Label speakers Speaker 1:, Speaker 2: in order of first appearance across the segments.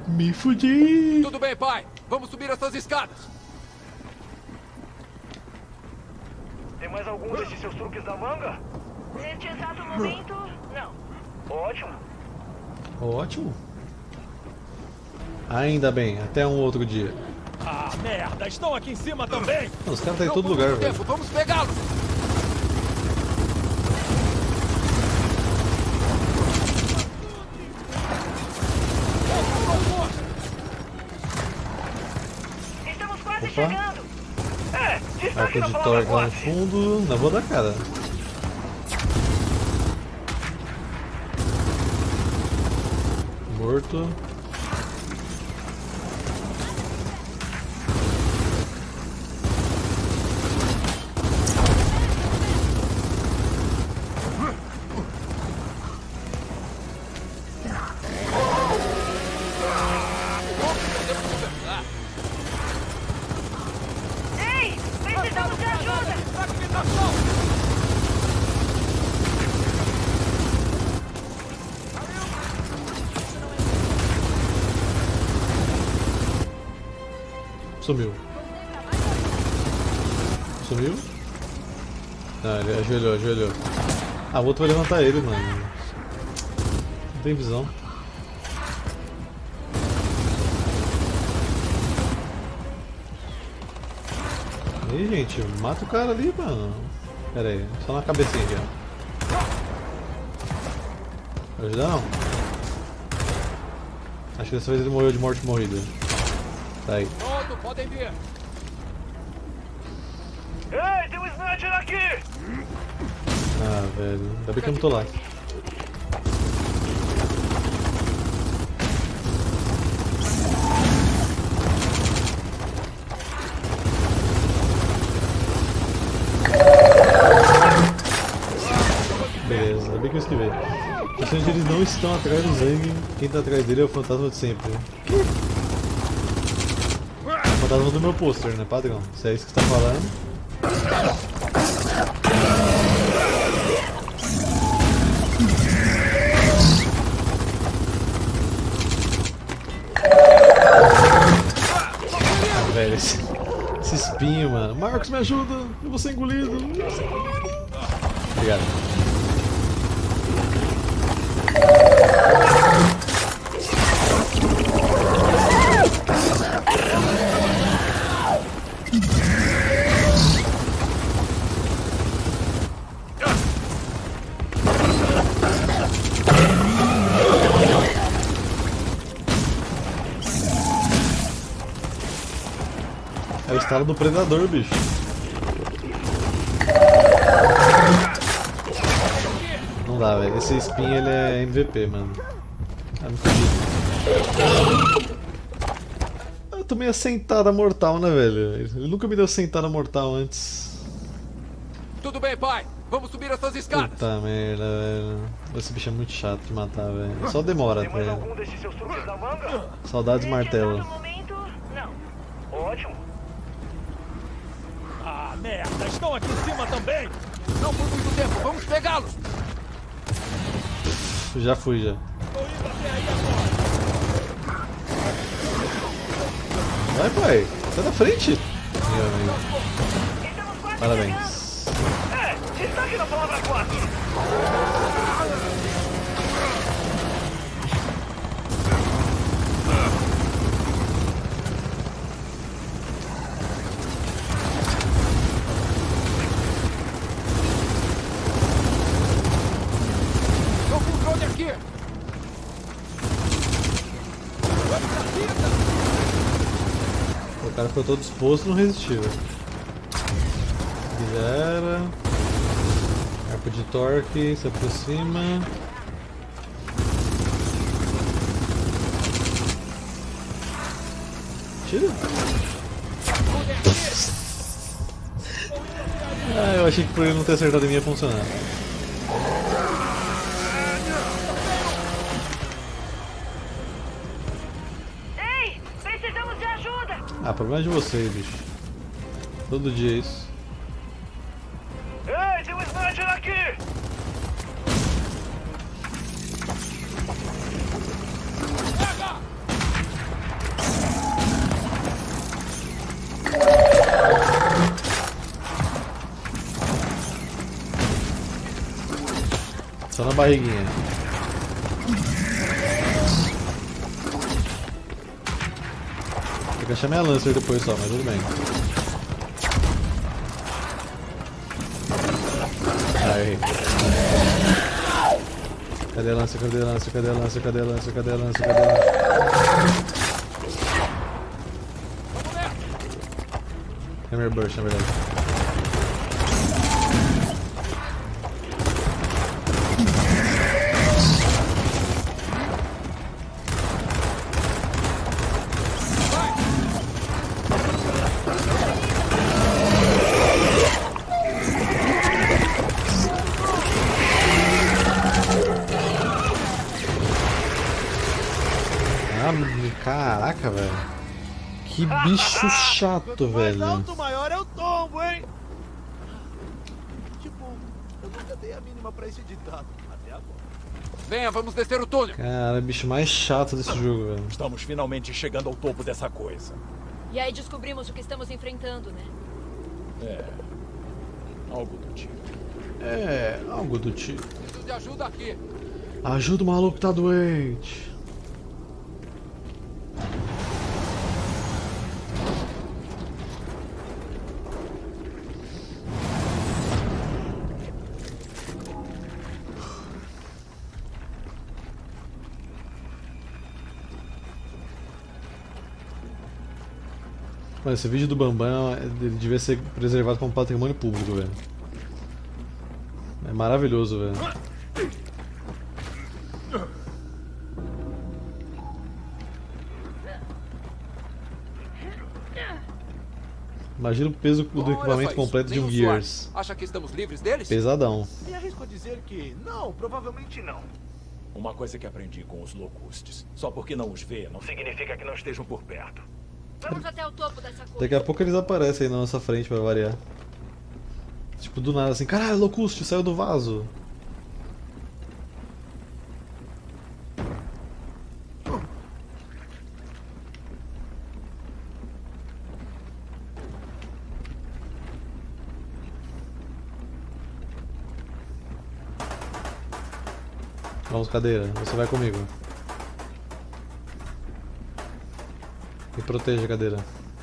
Speaker 1: Me fudi!
Speaker 2: Tudo bem, pai. Vamos subir essas escadas.
Speaker 3: Tem mais algum desses seus truques da manga?
Speaker 4: Neste exato momento, não.
Speaker 3: Ótimo.
Speaker 1: Ótimo. Ainda bem, até um outro dia.
Speaker 5: Ah, merda! Estão aqui em cima também!
Speaker 1: Os caras estão em
Speaker 2: Não
Speaker 1: todo
Speaker 2: por
Speaker 1: lugar,
Speaker 2: muito
Speaker 1: velho.
Speaker 2: tempo. Vamos pegá-los.
Speaker 4: Estamos quase
Speaker 1: Opa.
Speaker 4: chegando.
Speaker 3: Destaque
Speaker 1: Arco
Speaker 3: na
Speaker 1: de
Speaker 3: palavra
Speaker 1: torque lá no
Speaker 3: quase.
Speaker 1: fundo. Não vou dar cara. Morto.
Speaker 4: Ei, precisamos de ajuda.
Speaker 1: Sumiu. Sumiu? Ah, ele ajoelhou. Ah, o outro vai levantar ele, mano. Não tem visão. E aí, gente, mata o cara ali, mano. Pera aí, só na cabecinha aqui, ó. Vai ajudar não? Acho que dessa vez ele morreu de morte morrida. Tá aí.
Speaker 2: Pronto, podem vir.
Speaker 3: Ei, tem um sniper aqui!
Speaker 1: Ah, velho. Ainda bem que eu não tô lá. Beleza, ainda bem que eu esquivei. Interessante, eles não estão atrás do Zang. Quem tá atrás dele é o fantasma de sempre. O fantasma do meu pôster, né, padrão? Se é isso que você tá falando. Ah, velho, esse espinho, mano. Marcos, me ajuda! Eu vou ser engolido! Obrigado. É o estalo do predador, bicho. Não dá, velho. Esse spin ele é MVP, mano. É muito difícil. Eu tomei a sentada mortal, né, velho? Ele nunca me deu sentada mortal antes.
Speaker 2: Tudo bem, pai. Vamos subir essas escadas.
Speaker 1: Puta merda, velho. Esse bicho é muito chato de matar, velho. Só demora,
Speaker 3: Tem mais
Speaker 1: velho.
Speaker 3: algum desses seus truques da manga?
Speaker 1: Saudades martelo.
Speaker 4: Neste exato momento, não.
Speaker 3: Ótimo.
Speaker 5: Ah, merda! Estão aqui em cima também!
Speaker 2: Não por muito tempo. Vamos pegá-los.
Speaker 1: Já fui, já.
Speaker 5: Tô indo até aí agora!
Speaker 1: Vai, pai. Sai da frente. Meu amigo.
Speaker 4: Estamos quase chegando.
Speaker 1: Parabéns.
Speaker 3: Destaque na palavra quase.
Speaker 2: Tô com o drone aqui.
Speaker 1: O cara ficou todo disposto e não resistiu. Já era. Arco de torque, se aproxima. Tira. Ah, eu achei que por ele não ter acertado em mim ia funcionar.
Speaker 4: Ei, precisamos de ajuda.
Speaker 1: Ah, problema é de vocês, bicho. Todo dia é isso.
Speaker 3: Ei, tem um sniper aqui!
Speaker 1: barriguinha. Tem que achar minha Lancer depois só, mas tudo bem. Aí. Cadê a Lancer? Cadê a Lancer? Cadê a Lancer? Cadê a Lancer? Cadê a Lancer? Cadê a Lancer? Hammer Burst, na verdade. Caraca, velho. Que bicho chato, velho.
Speaker 5: Mais alto, maior é o tombo, hein? Tipo, eu nunca dei a mínima pra esse ditado. Até agora.
Speaker 2: Venha, vamos descer o túnel.
Speaker 1: Cara, bicho mais chato desse jogo, velho.
Speaker 5: Estamos finalmente chegando ao topo dessa coisa.
Speaker 4: E aí descobrimos o que estamos enfrentando, né?
Speaker 5: É. Algo do tipo.
Speaker 1: É, algo do tipo.
Speaker 2: Preciso de ajuda aqui.
Speaker 1: Ajuda o maluco que tá doente. Mano, esse vídeo do Bambam ele devia ser preservado como patrimônio público, velho. É maravilhoso, velho. Imagina o peso do
Speaker 2: Olha
Speaker 1: equipamento
Speaker 2: só
Speaker 1: completo de
Speaker 2: isso,
Speaker 1: um
Speaker 2: nenhum
Speaker 1: Gears.
Speaker 2: SWAT. Acha que estamos livres deles?
Speaker 1: Pesadão.
Speaker 5: Me arrisco a dizer que não, provavelmente não. Uma coisa que aprendi com os Locustes. Só porque não os vê, não significa que não estejam por perto.
Speaker 4: Vamos até o topo dessa coisa.
Speaker 1: Daqui a pouco eles aparecem aí na nossa frente pra variar. Tipo, do nada assim, caralho, Locuste, saiu do vaso. Vamos, cadeira, você vai comigo. Me proteja, cadeira.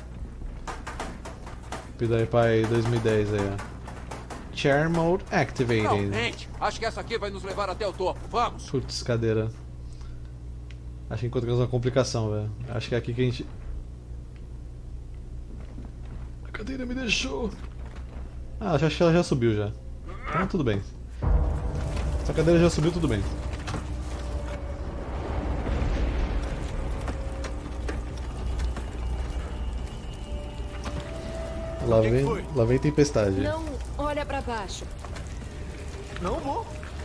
Speaker 1: PewDiePie 2010 aí, ó. Chair Mode Activated.
Speaker 2: Finalmente! Acho que essa aqui vai nos levar até o topo. Vamos!
Speaker 1: Putz, cadeira. Acho que encontramos uma complicação, velho. Acho que é aqui que a gente... A cadeira me deixou. Ah, acho que ela já subiu já. Então tudo bem. Essa cadeira já subiu, tudo bem. Lá vem tempestade.
Speaker 4: Não olha pra baixo.
Speaker 5: Não vou.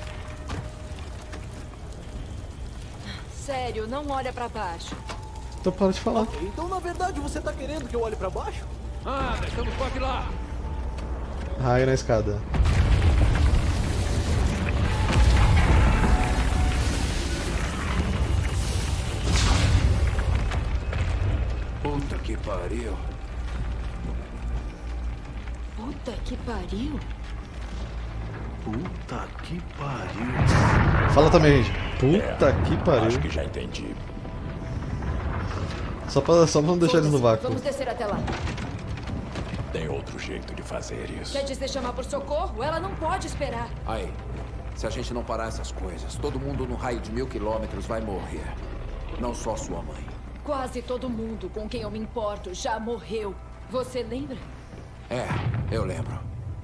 Speaker 4: Sério, não olha pra baixo.
Speaker 1: Então para de falar.
Speaker 5: Então, na verdade, você tá querendo que eu olhe pra baixo?
Speaker 2: Ah, estamos quase lá!
Speaker 1: Raio na escada.
Speaker 2: Puta que pariu!
Speaker 4: Puta que pariu.
Speaker 5: Puta que pariu.
Speaker 1: Fala também, gente. Puta que pariu.
Speaker 5: Acho que já entendi.
Speaker 1: Só pra não deixar eles no vácuo.
Speaker 4: Vamos descer até lá.
Speaker 5: Tem outro jeito de fazer isso.
Speaker 4: Quer dizer chamar por socorro? Ela não pode esperar.
Speaker 2: Aí, se a gente não parar essas coisas, todo mundo no raio de 1000 quilômetros vai morrer. Não só sua mãe.
Speaker 4: Quase todo mundo com quem eu me importo já morreu. Você lembra?
Speaker 2: É, eu lembro.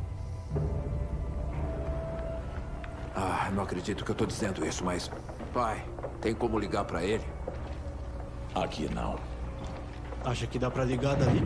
Speaker 2: Ah, não acredito que eu tô dizendo isso, mas... Pai, tem como ligar pra ele?
Speaker 5: Aqui não.
Speaker 6: Acha que dá pra ligar dali?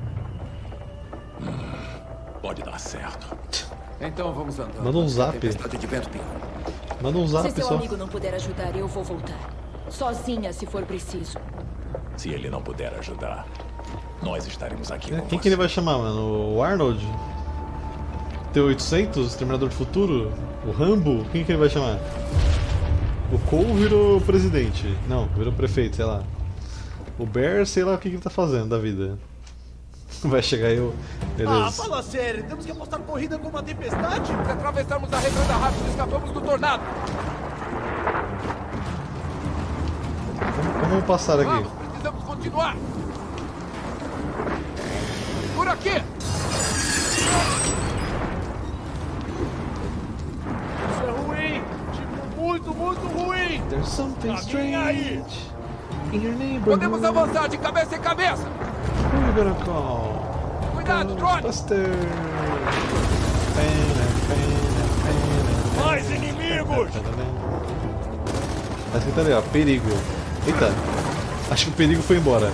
Speaker 5: Pode dar certo.
Speaker 2: Então vamos andando.
Speaker 1: Manda um zap.
Speaker 2: Tempestade de vento pior.
Speaker 1: Manda um zap
Speaker 4: Se seu
Speaker 1: só.
Speaker 4: amigo não puder ajudar, eu vou voltar. Sozinha, se for preciso.
Speaker 5: Se ele não puder ajudar, nós estaremos aqui com
Speaker 1: Quem
Speaker 5: você.
Speaker 1: que ele vai chamar, mano? O Arnold? T-800? Exterminador do Futuro? O Rambo? Quem que ele vai chamar? O Cole virou presidente. Não, virou prefeito, sei lá. O Bear, sei lá o que ele tá fazendo da vida. Vai chegar aí o... Beleza.
Speaker 5: Ah, fala sério. Temos que apostar corrida com uma tempestade?
Speaker 2: Se atravessarmos a represa rápido, escapamos do tornado.
Speaker 1: Como passar aqui?
Speaker 2: Vamos, precisamos continuar. Por aqui.
Speaker 5: Isso é ruim. Tipo, muito, muito ruim.
Speaker 1: There's something
Speaker 5: Alguém aí?
Speaker 1: strange in your neighborhood.
Speaker 2: Podemos avançar de cabeça em cabeça.
Speaker 1: Who you gonna call?
Speaker 2: Cuidado, drone.
Speaker 1: Buster.
Speaker 5: Mais inimigos.
Speaker 1: Tá escrito ali, ó, perigo. Eita, acho que o perigo foi embora.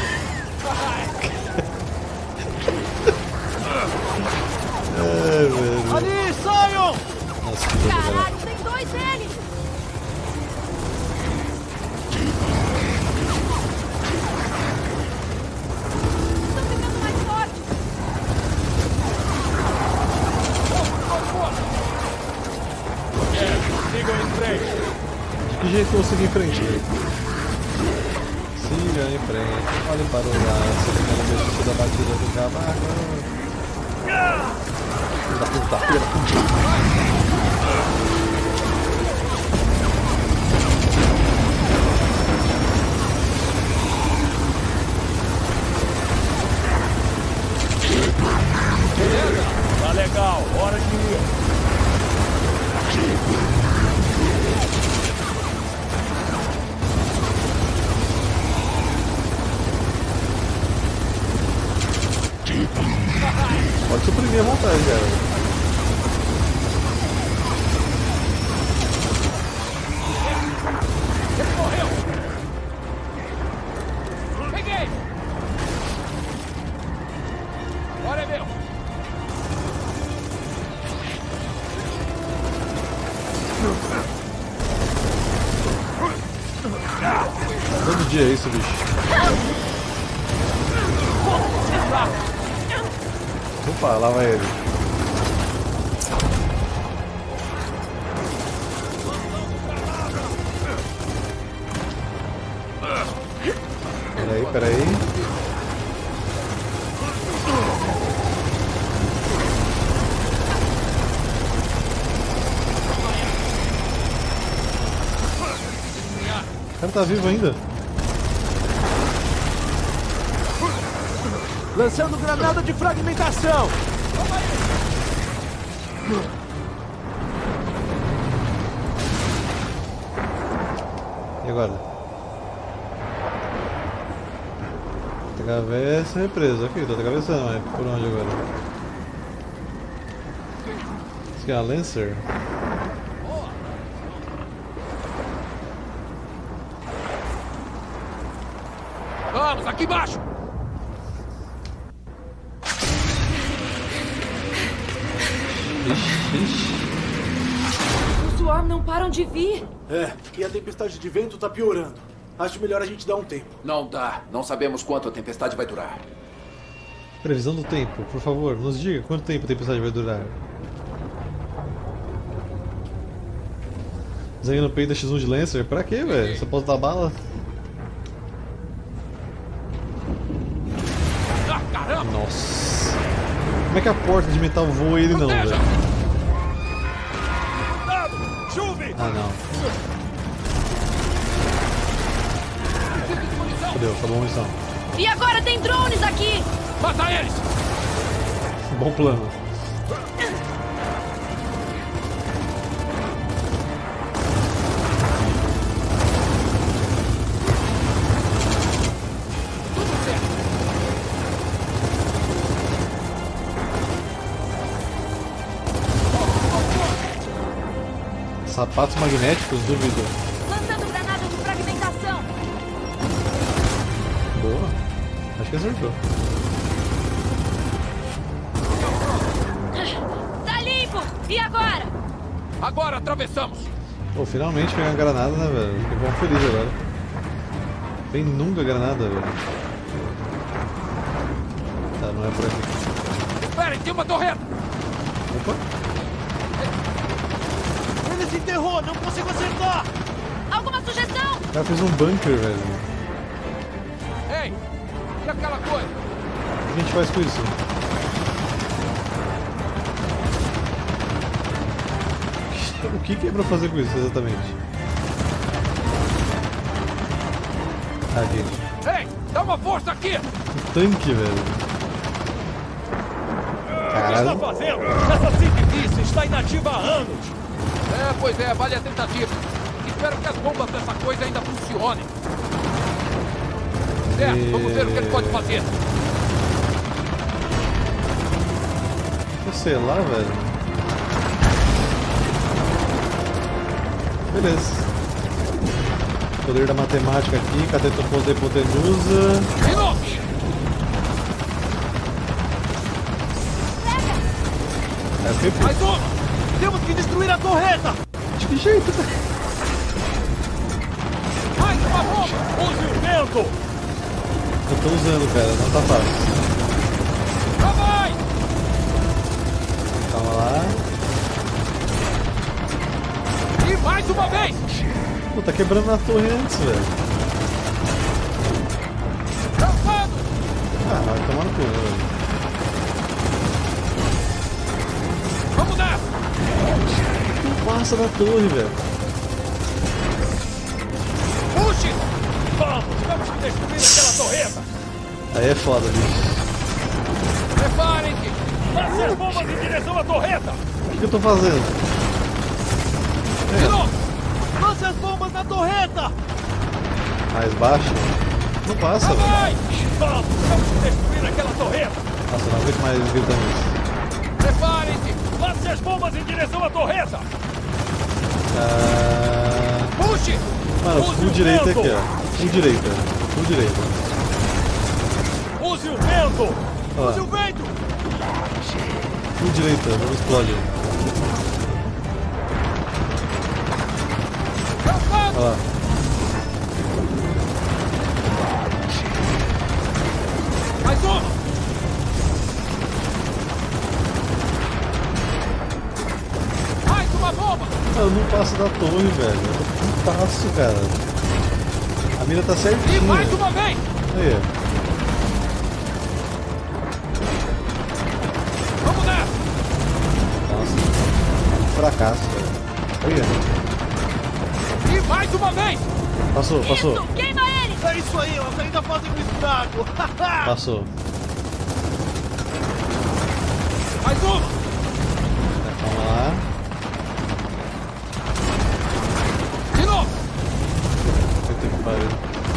Speaker 1: Velho.
Speaker 5: Ali, saiam!
Speaker 1: Nossa, que doido, galera.
Speaker 4: Caralho, tem dois deles! Estão ficando mais fortes!
Speaker 5: Sigam em frente.
Speaker 1: De que jeito eu vou seguir em frente? Siga em frente, olhe para o lado, siga no benefício da batida do cavalo. Filho da puta, filho da puta.
Speaker 5: Tá legal, hora de ir.
Speaker 1: Pode suprimir à vontade, cara.
Speaker 2: Peguei. Agora é meu.
Speaker 1: Todo dia é isso, bicho. Opa, lá vai ele. Peraí, peraí. O cara tá vivo ainda.
Speaker 5: Lançando granada de fragmentação.
Speaker 1: E agora? Atravessa represa. Aqui, tô atravessando, mas por onde agora? Isso aqui é a Lancer?
Speaker 2: Vamos, aqui embaixo.
Speaker 1: Ixi, ixi.
Speaker 4: Os Swarm não param de vir!
Speaker 6: É, e a tempestade de vento tá piorando. Acho melhor a gente dar um tempo.
Speaker 2: Não dá. Não sabemos quanto a tempestade vai durar.
Speaker 1: Previsão do tempo, por favor, nos diga quanto tempo a tempestade vai durar. Desenho no peito da X1 de Lancer? Pra quê, velho? Só posso dar bala?
Speaker 2: Ah, caramba!
Speaker 1: Nossa. Como é que a porta de metal voa e ele não, velho?
Speaker 5: Cuidado! Chuve!
Speaker 1: Ah, não. Fodeu, acabou a munição.
Speaker 4: E agora tem drones aqui!
Speaker 2: Mata eles!
Speaker 1: Bom plano. Sapatos magnéticos, duvido.
Speaker 4: Lançando granada de fragmentação!
Speaker 1: Boa. Acho que acertou.
Speaker 4: Tá limpo! E agora?
Speaker 2: Agora atravessamos!
Speaker 1: Pô, finalmente pegar uma granada, né, velho? Fiquei bom feliz agora. Vem nunca granada, velho. Tá, não é por aqui.
Speaker 2: Esperem, tem uma torreta!
Speaker 1: Opa!
Speaker 5: Ele se enterrou, não consigo acertar!
Speaker 4: Alguma sugestão?
Speaker 1: O cara fez um bunker, velho.
Speaker 2: Ei! E aquela coisa?
Speaker 1: O que a gente faz com isso? O que é pra fazer com isso, exatamente? Aqui.
Speaker 5: Ei, dá uma força aqui!
Speaker 1: O tanque, velho.
Speaker 5: O que
Speaker 1: Caralho.
Speaker 5: está fazendo? Essa cividice está inativa há anos!
Speaker 2: Pois é, vale a tentativa. Espero que as bombas dessa coisa ainda funcionem. Vamos ver o que ele pode fazer.
Speaker 1: Eu sei lá, velho. Beleza. Poder da matemática aqui, Cateto Poder Hipotenusa.
Speaker 2: Virou!
Speaker 1: É sempre.
Speaker 5: Mais uma! Temos que destruir a torreta!
Speaker 1: De que jeito?
Speaker 5: Mais uma bomba! Use o vento!
Speaker 1: Eu tô usando, cara, não tá fácil.
Speaker 5: Lá vai!
Speaker 1: Calma lá.
Speaker 5: E mais uma vez!
Speaker 1: Pô, tá quebrando na torre antes, velho.
Speaker 5: Cansado!
Speaker 1: Ah, vai tomar no cu, né, velho.
Speaker 5: Vamos nessa!
Speaker 1: Não passa da torre, velho.
Speaker 5: Puxe! Vamos! Temos que destruir aquela torreta!
Speaker 1: Aí é foda, bicho.
Speaker 5: Preparem-se! Lance as bombas em direção à torreta!
Speaker 1: O que eu tô fazendo?
Speaker 5: Virou! Lance as bombas na torreta!
Speaker 1: Mais baixo? Não passa,
Speaker 5: Lá
Speaker 1: velho.
Speaker 5: vai! Vamos! Temos que destruir aquela torreta!
Speaker 1: Nossa, não aguento mais gritando isso.
Speaker 5: Preparem-se! Lance as bombas em direção à torreta! Puxe!
Speaker 1: Mano,
Speaker 5: Use
Speaker 1: full
Speaker 5: o
Speaker 1: direita
Speaker 5: vento!
Speaker 1: aqui, ó. Full direita. Full direita.
Speaker 5: Use o vento!
Speaker 1: Ó.
Speaker 5: Use o vento!
Speaker 1: Full direita, não explode.
Speaker 5: Cansado!
Speaker 1: Ó lá.
Speaker 5: Mais uma! Mais uma bomba!
Speaker 1: Eu não passo da torre, velho. Eu não passo, cara. A mira tá
Speaker 5: E
Speaker 1: certinha.
Speaker 5: mais uma vez!
Speaker 1: Aí,
Speaker 5: Vamos nessa!
Speaker 1: nossa. Fracasso, velho. Aí,
Speaker 5: E mais uma vez!
Speaker 1: passou, passou.
Speaker 4: Isso, queima ele!
Speaker 5: É isso aí, elas ainda fazem um estrago!
Speaker 1: Passou.
Speaker 5: Mais uma!
Speaker 1: Calma lá.
Speaker 5: De novo!
Speaker 1: Puta que pariu.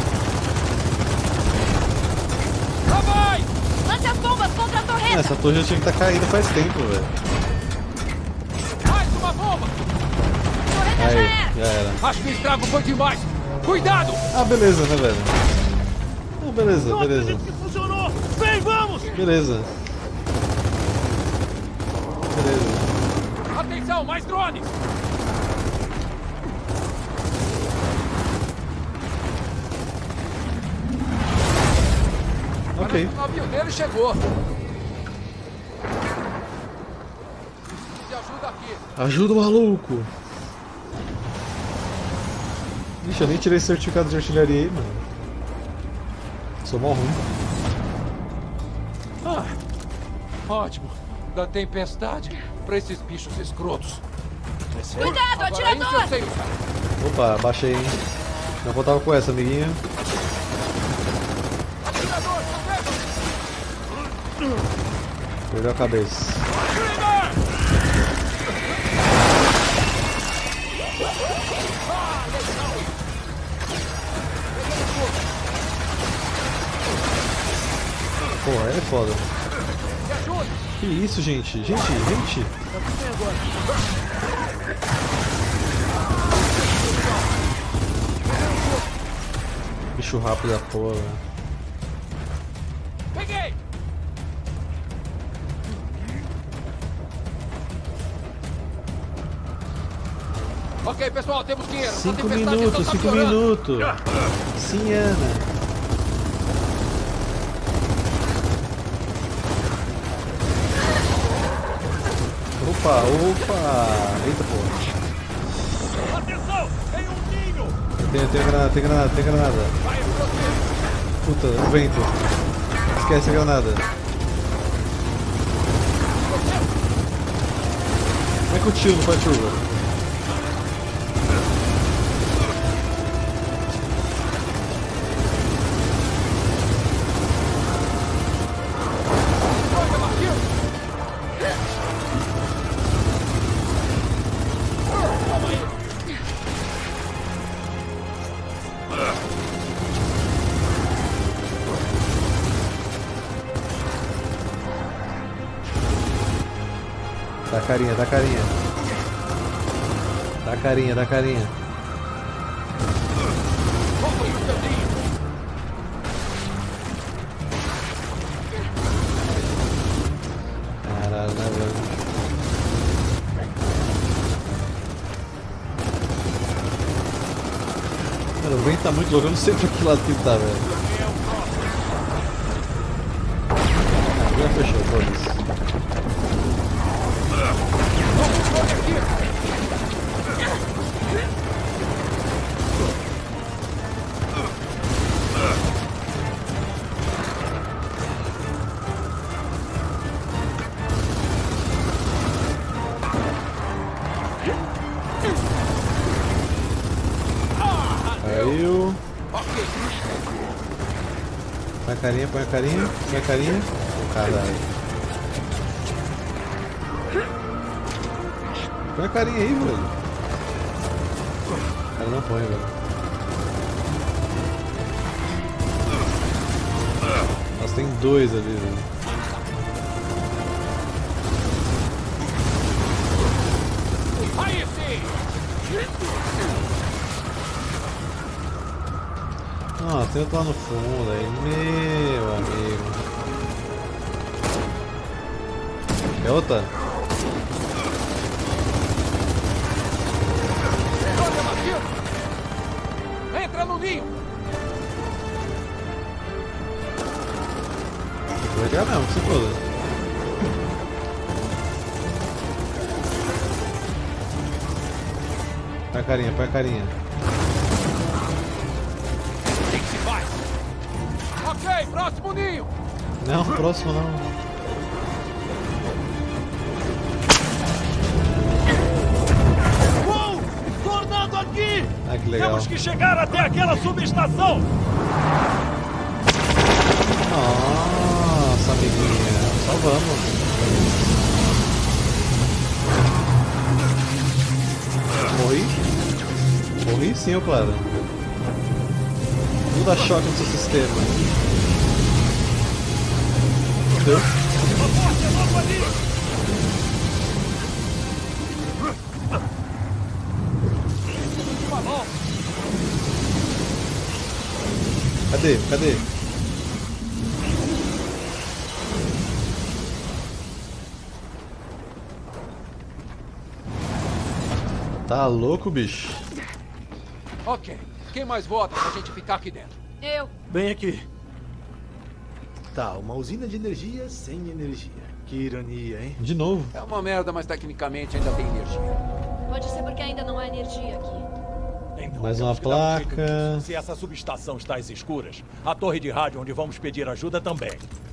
Speaker 5: Lá vai!
Speaker 4: Lance as bombas contra a torreta!
Speaker 1: Essa torre já tinha que estar caída faz tempo, velho.
Speaker 5: Mais uma bomba!
Speaker 4: Torreta já
Speaker 1: Aí,
Speaker 4: é!
Speaker 1: já era.
Speaker 5: Acho que o estrago foi demais! Cuidado!
Speaker 1: Ah, beleza, né, velho? Ah, beleza, beleza.
Speaker 5: que funcionou! Vem, vamos!
Speaker 1: Beleza. Beleza.
Speaker 5: Atenção, mais drones!
Speaker 1: Ok.
Speaker 2: O navio dele chegou. Se ajuda aqui.
Speaker 1: Ajuda o maluco! Ixi, eu nem tirei esse certificado de artilharia aí, mano. Sou mó ruim.
Speaker 5: Ah, ótimo. Da tempestade pra esses bichos escrotos.
Speaker 4: Cuidado,
Speaker 2: Agora isso
Speaker 4: atirador!
Speaker 2: eu sei usar.
Speaker 1: Opa, baixei, hein? Não contava com essa, amiguinha.
Speaker 2: Atirador, proteja!
Speaker 1: Perdeu a cabeça. Pô, é foda.
Speaker 2: Me ajude!
Speaker 1: Que isso, gente? Gente! Bicho rápido da porra.
Speaker 5: Peguei!
Speaker 2: Ok, pessoal, temos que ir. Essa
Speaker 1: 5
Speaker 2: tempestade
Speaker 1: minutos,
Speaker 2: só tá
Speaker 1: 5
Speaker 2: piorando.
Speaker 1: minutos. Sim, Ana. Opa! Eita porra.
Speaker 5: Atenção! Tem um ninho!
Speaker 1: Tem granada.
Speaker 5: Vai explodir!
Speaker 1: Puta, o vento. Esquece a granada. Como é que o tiro não faz chuva? Dá carinha, dá carinha. Dá carinha, dá carinha. Caralho, né, velho? Mano, o vento tá muito louco, eu não sei pra que lado que ele tá, velho. Ah, já fechou, foda-se. Caiu. Põe a carinha, põe a carinha, põe a carinha. Caralho. Põe a carinha aí, velho. O cara não põe, velho. Nossa, tem dois ali, velho. Ah, tem outro lá no fundo aí, meu amigo. É outra?
Speaker 2: Entra no ninho!
Speaker 1: Vou pegar mesmo, que se foda. Põe a carinha, põe a carinha.
Speaker 2: Ok, próximo ninho!
Speaker 1: Não, próximo não.
Speaker 5: Uou! Tornado aqui!
Speaker 1: Ah, que legal.
Speaker 5: Temos que chegar até aquela subestação!
Speaker 1: Nossa, amiguinha. Só vamos. Morri? Morri sim, eu claro. Tudo dá choque no seu sistema. Deu? Cadê? Cadê? Tá louco, bicho?
Speaker 2: Ok. Quem mais vota pra gente ficar aqui dentro?
Speaker 4: Eu.
Speaker 6: Bem aqui. Tá, uma usina de energia sem energia. Que ironia, hein?
Speaker 1: De novo.
Speaker 2: É uma merda, mas tecnicamente ainda tem energia.
Speaker 4: Pode ser porque ainda não há energia aqui.
Speaker 5: Então,
Speaker 1: Mais uma
Speaker 5: temos que dar um jeito
Speaker 1: placa.
Speaker 5: nisso. Se essa subestação está às escuras, a torre de rádio onde vamos pedir ajuda também.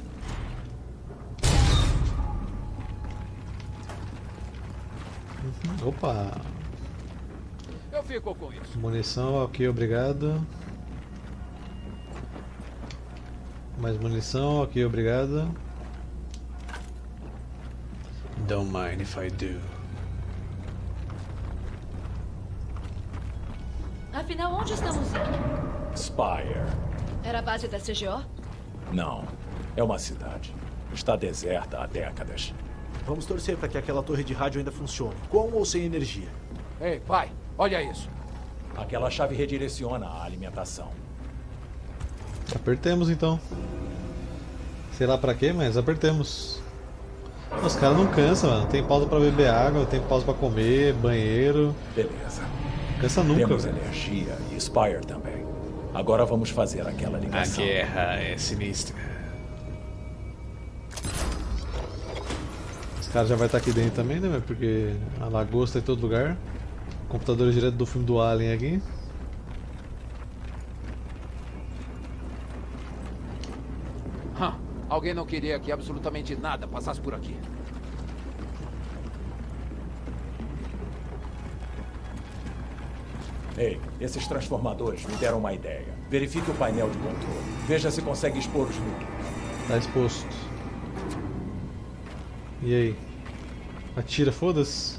Speaker 1: Opa.
Speaker 2: Eu fico com isso.
Speaker 1: Munição, ok, obrigado. Mais munição, ok, obrigado. Don't mind if I do.
Speaker 4: Afinal, onde estamos indo?
Speaker 5: Spire.
Speaker 4: Era a base da CGO?
Speaker 5: Não. É uma cidade. Está deserta há décadas.
Speaker 6: Vamos torcer para que aquela torre de rádio ainda funcione, com ou sem energia.
Speaker 2: Ei, pai, olha isso.
Speaker 5: Aquela chave redireciona a alimentação.
Speaker 1: Apertemos então. Sei lá pra quê, mas apertemos. Os caras não cansam, mano. Tem pausa pra beber água, tem pausa pra comer, banheiro.
Speaker 5: Beleza.
Speaker 1: Cansa nunca,
Speaker 5: Temos
Speaker 1: velho.
Speaker 5: energia e Spire também. Agora vamos fazer aquela ligação.
Speaker 1: é sinistra. Os caras já vai estar aqui dentro também, né, velho? Porque a lagosta é em todo lugar. Computador direto do filme do Alien aqui.
Speaker 2: Alguém não queria que absolutamente nada passasse por aqui.
Speaker 5: Ei, esses transformadores me deram uma ideia. Verifique o painel de controle. Veja se consegue expor os núcleos.
Speaker 1: Tá exposto. E aí? Atira, foda-se.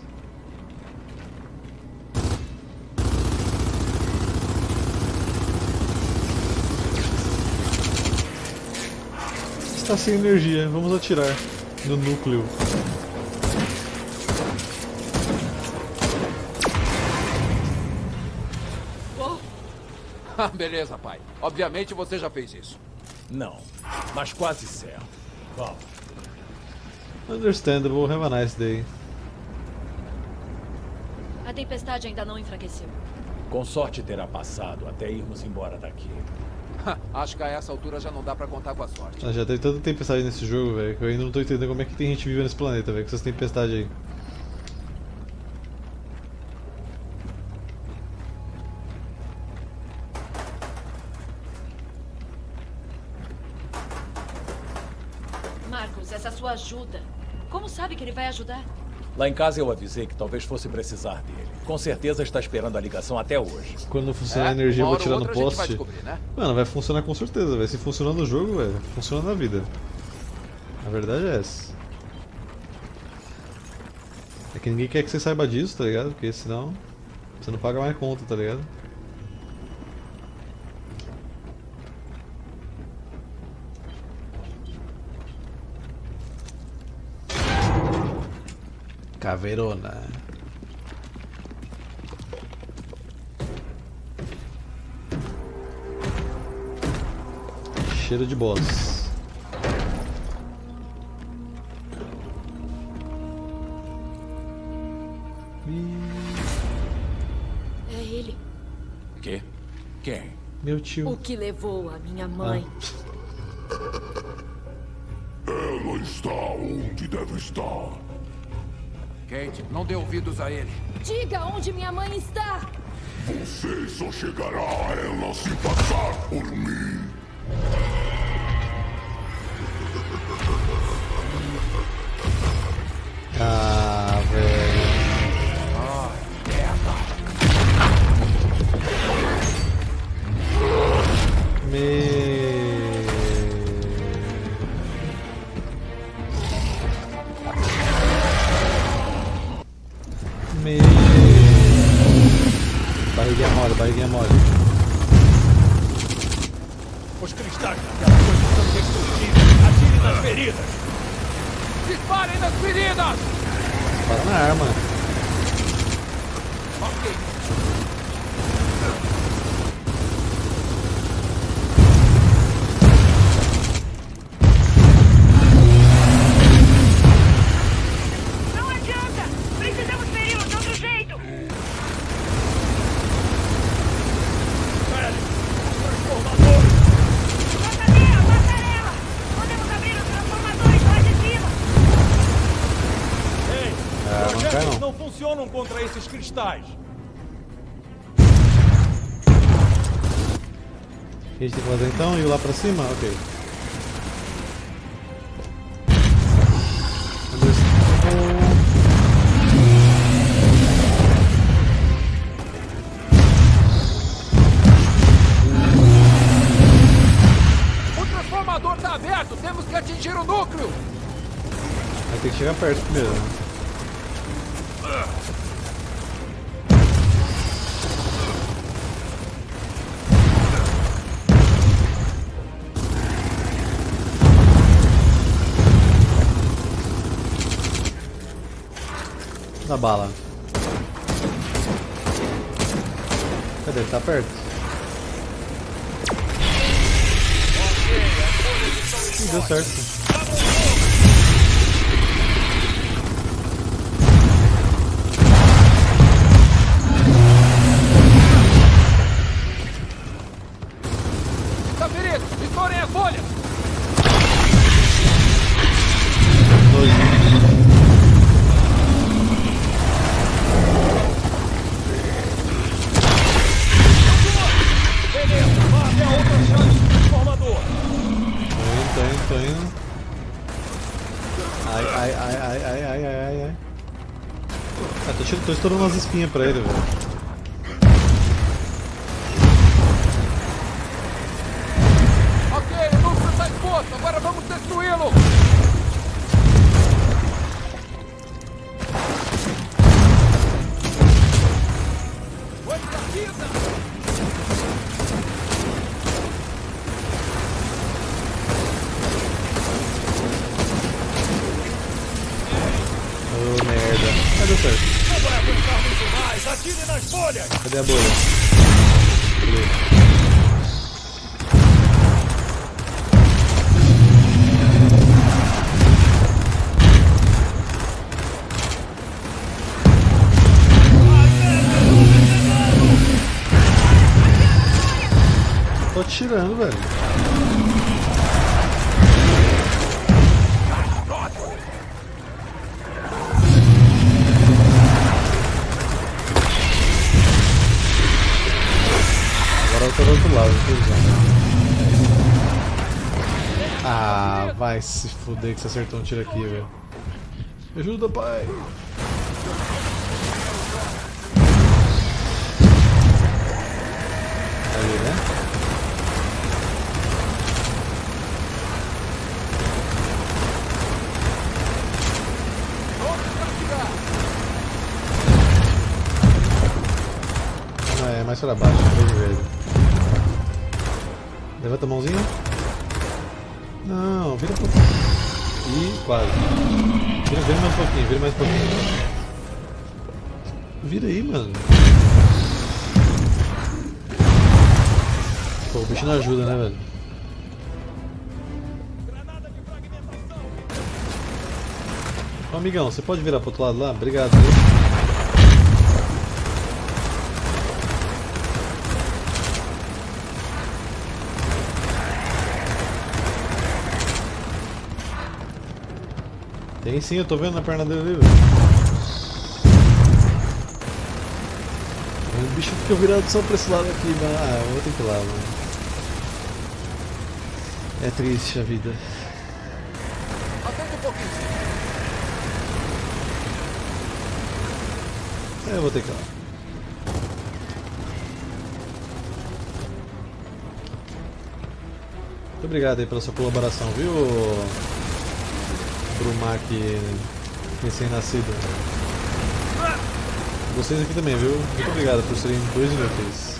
Speaker 1: Está sem energia, vamos atirar no núcleo.
Speaker 2: Beleza, pai. Obviamente você já fez isso.
Speaker 5: Não, mas quase certo. Vamos.
Speaker 1: Understandable, have a nice day.
Speaker 4: A tempestade ainda não enfraqueceu.
Speaker 5: Com sorte terá passado até irmos embora daqui.
Speaker 2: Acho que a essa altura já não dá pra contar com a sorte.
Speaker 1: Ah, já teve tanta tempestade nesse jogo, velho, que eu ainda não tô entendendo como é que tem gente viva nesse planeta, velho, com essas tempestades aí.
Speaker 4: Marcos, essa sua ajuda. Como sabe que ele vai ajudar?
Speaker 5: Lá em casa eu avisei que talvez fosse precisar dele. Com certeza está esperando a ligação até hoje.
Speaker 1: Quando não funcionar a energia eu vou tirar no poste.
Speaker 2: Vai descobrir, né?
Speaker 1: Mano, vai funcionar com certeza, velho. Se funcionar no jogo, velho, funciona na vida. A verdade é essa. É que ninguém quer que você saiba disso, tá ligado? Porque senão você não paga mais conta, tá ligado? Caveirona. Cheiro de boss.
Speaker 4: É ele.
Speaker 5: Quê? Quem?
Speaker 1: Meu tio.
Speaker 4: O que levou a minha mãe.
Speaker 7: Ela está onde deve estar.
Speaker 2: Kate, não dê ouvidos a ele.
Speaker 4: Diga onde minha mãe está!
Speaker 7: Você só chegará a ela se passar por mim.
Speaker 1: Ah, velho. Barriguinha mole.
Speaker 5: Os cristais daquela coisa estão destruídos. Atire nas feridas.
Speaker 2: Disparem nas feridas!
Speaker 1: Para na arma.
Speaker 2: Ok.
Speaker 3: Não adianta! Precisamos feri-lo de outro jeito!
Speaker 5: Transformadores!
Speaker 3: Passarela! Podemos abrir os transformadores lá de cima!
Speaker 5: Ei,
Speaker 1: não cai
Speaker 5: projetos
Speaker 1: não.
Speaker 5: não funcionam contra esses cristais.
Speaker 1: O que a gente tem que fazer então? Ir lá pra cima? Ok.
Speaker 2: O transformador tá aberto! Temos que atingir o núcleo!
Speaker 1: Vai ter que chegar perto primeiro, né? Da bala. Cadê? Ele tá perto? Ih, deu certo.
Speaker 2: Tá ferido! Estourem a folha!
Speaker 5: Beleza, vá até a outra chave do transformador.
Speaker 1: Tô indo. Ai. Ah, tô estourando umas espinhas pra ele, velho.
Speaker 2: Ok, o núcleo está exposto! Agora vamos destruí-lo! Foi pra vida!
Speaker 1: Oh, merda. Ah, deu certo.
Speaker 5: Não vai aguentar muito mais. Atire nas folhas.
Speaker 1: Cadê a bolha? Cadê? atirando, velho. Agora eu tô do outro lado, ah, vai se fuder que você acertou um tiro aqui, velho. Me ajuda, pai. Ali, né? Não, é mais pra baixo, verde. Levanta a mãozinha. Não, vira um pouquinho. Ih, quase. Vira mais um pouquinho, vira mais um pouquinho. Vira aí, mano. Pô, o bicho não ajuda, né, velho? Ô, amigão, você pode virar pro outro lado lá? Obrigado, viu? Tem sim, eu tô vendo na perna dele ali, velho. O bicho fica virado só pra esse lado aqui, mano. Ah, eu vou ter que ir lá, mano. É triste a vida.
Speaker 2: Atenta um pouquinho.
Speaker 1: Eu vou ter que ir lá. Muito obrigado aí pela sua colaboração, viu? Brumac recém-nascido. Vocês aqui também, viu? Muito obrigado por serem 2 inúteis.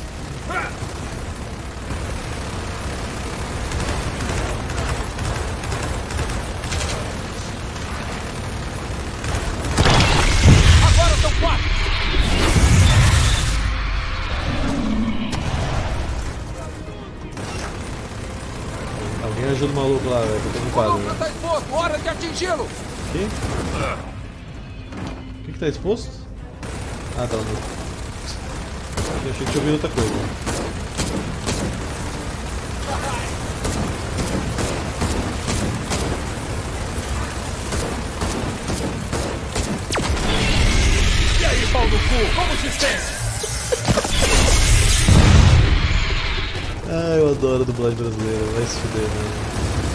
Speaker 2: Agora são 4.
Speaker 1: Alguém ajuda o maluco lá, velho, que eu tô no quadro.
Speaker 2: O tá exposto, hora de atingi-lo.
Speaker 1: O que tá exposto? Ah, tá. Eu achei que tinha ouvido outra coisa.
Speaker 5: E aí, pau no cu, como se sente?
Speaker 1: Ah, eu adoro a dublagem brasileira, vai se fuder, mano.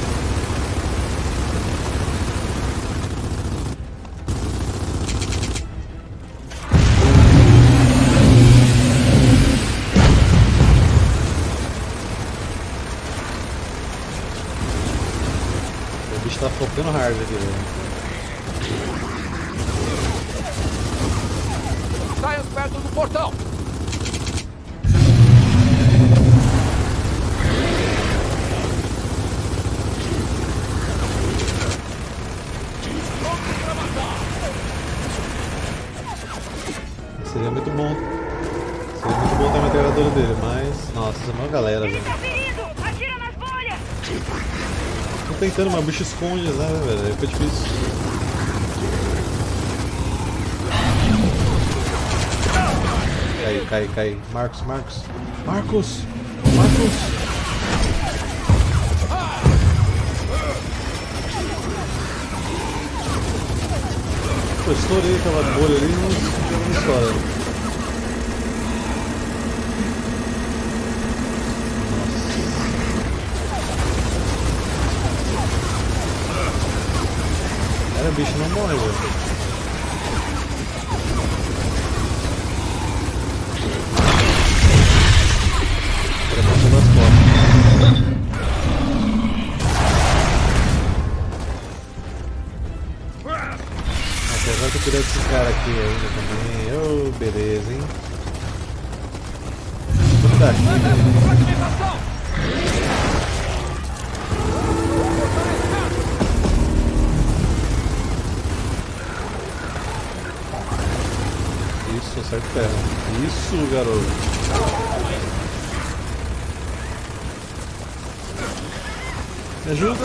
Speaker 1: O bicho tá focando hard aqui, velho.
Speaker 2: Saiam perto do portão.
Speaker 1: Seria muito bom. Seria muito bom ter uma metralhadora dele, mas. Nossa, é uma galera,
Speaker 3: Ele
Speaker 1: velho.
Speaker 3: tá ferido! Atira nas bolhas!
Speaker 1: Tô tentando, mas o bicho esconde, né, velho? Aí fica difícil. Cai. Marcos. Pô, estourei aquela bolha ali e não estoura. Cara, o bicho não morre, velho. Era pra das costas. Apesar de eu cuidar desse cara aqui ainda também. Oh, beleza, hein? Vou cuidar aqui. Isso, acerta o ferro. Isso, garoto. Me ajuda!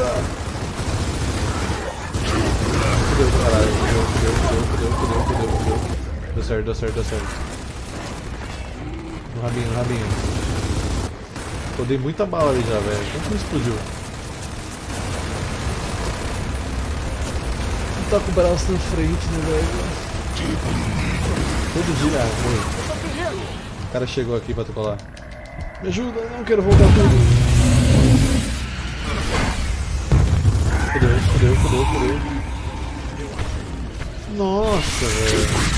Speaker 1: Fudeu, caralho. Fudeu. Deu certo. No rabinho. Eu dei muita bala ali já, velho. Como que não explodiu? Não tá com o braço na frente, né, velho? Todo dia, morreu. O cara chegou aqui pra te colar. Me ajuda, não quero voltar tudo. Fudeu. Nossa, velho.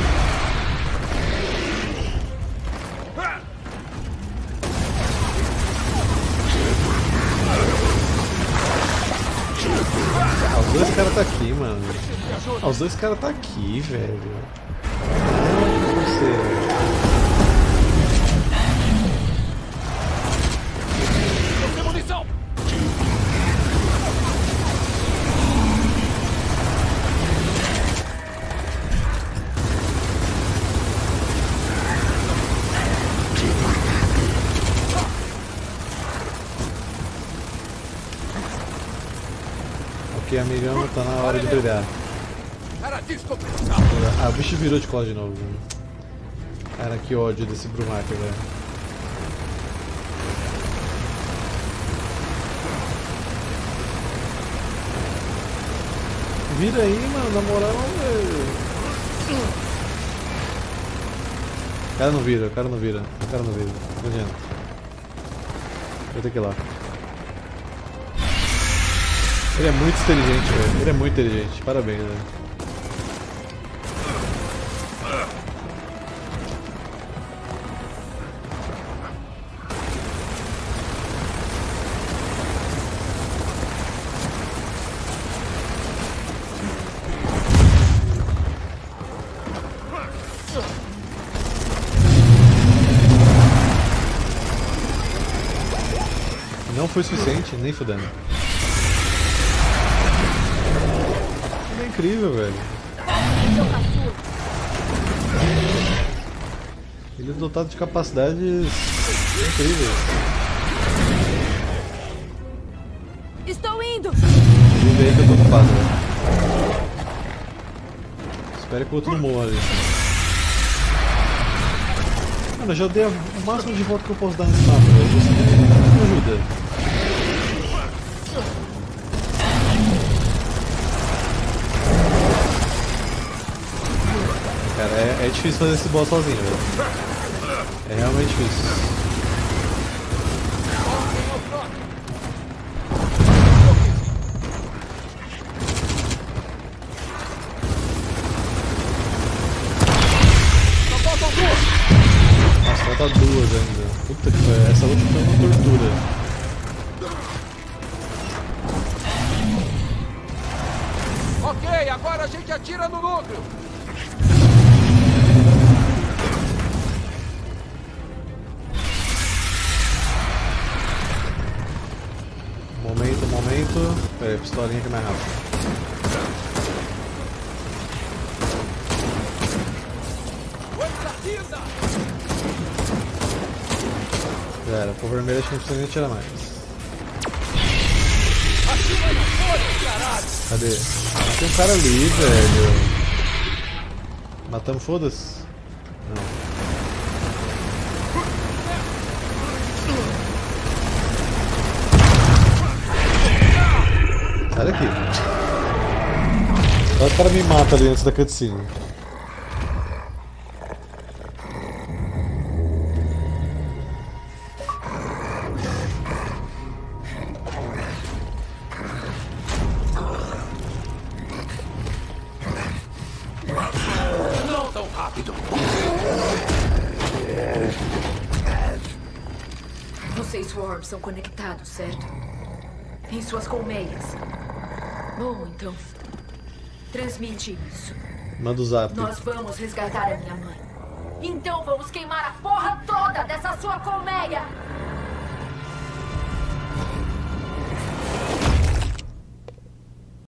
Speaker 1: Os dois caras tá aqui, mano. Os dois caras tá aqui, velho. Não, você. Ok, amigão, tá na hora de brilhar. Ah, o bicho virou de cola de novo, velho. Cara, que ódio desse Brumaker, velho. Vira aí, mano, na moral, velho. O cara não vira. Não adianta. Vou ter que ir lá. Ele é muito inteligente, velho. Ele é muito inteligente. Parabéns, velho. Não foi suficiente, nem fudendo. É incrível, velho. Ele é dotado de capacidades incríveis.
Speaker 4: Estou indo!
Speaker 1: Vem aí que eu tô ocupado, velho. Espere que o outro não morra ali. Mano, eu já dei o máximo de volta que eu posso dar nesse mapa, velho. Você me ajuda. Cara, é difícil fazer esse boss sozinho, velho. É realmente difícil. Nossa, falta duas ainda. Puta que pariu, essa última foi uma tortura.
Speaker 2: Ok, agora a gente atira no núcleo.
Speaker 1: Momento. Pera aí, pistolinha que é mais rápido. Galera, por vermelho acho que não precisa nem atirar mais. Cadê? Tem um cara ali, velho. Matamos, foda-se? Não. Sai daqui. O cara me mata ali antes da cutscene.
Speaker 2: Não tão rápido.
Speaker 4: Vocês Swarm são conectados, certo? Em suas colmeias. Bom, então. Transmite isso.
Speaker 1: Manda o zap.
Speaker 4: Nós vamos resgatar a minha mãe. Então vamos queimar a porra toda dessa sua colmeia!